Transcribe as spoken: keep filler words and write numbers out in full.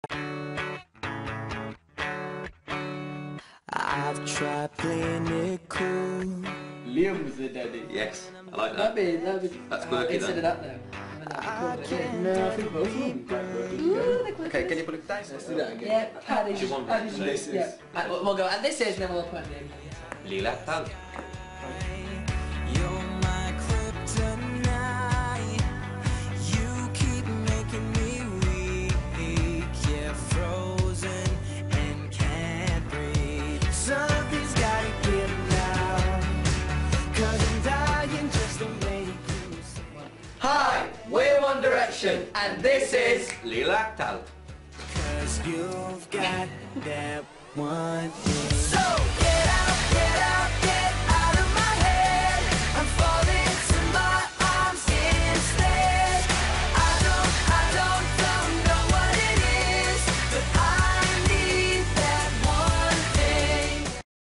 I've tried playing it cool. Liam was the daddy. Yes, I like that. That'd be, that'd be, That's uh, quirky, instead that. of that though. I mean, no, I think both of them quite quirky. Ooh, okay, can you put it down? Let's do that again. Yeah, Paddy. Do you want Paddy this? should- This is- yeah. Uh, we'll we'll go, and this is, then we'll put name. Lila Tal. You're my kryptonite. You keep making me weak. Yeah, frozen and can't breathe. Something's gotta give now. Cause I'm dying just to make you smile. Hi, we're One Direction, and this is... Lila Tal. Cause you've got that one thing. So...